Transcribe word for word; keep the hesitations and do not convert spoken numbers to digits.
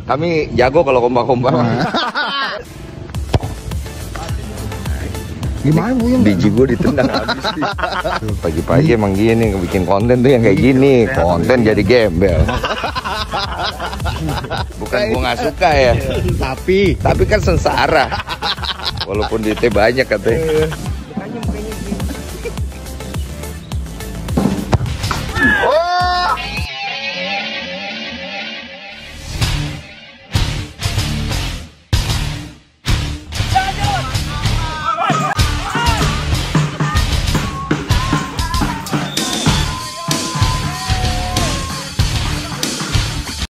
Kami jago kalau kompak-kompak. Gimana Buyung? Biji gue ditendang habis sih. Pagi-pagi emang gini, bikin konten tuh yang kayak gini. Konten jadi gembel. Bukan gue nggak suka ya, Tapi tapi kan sengsara. Walaupun duitnya banyak katanya. Oh.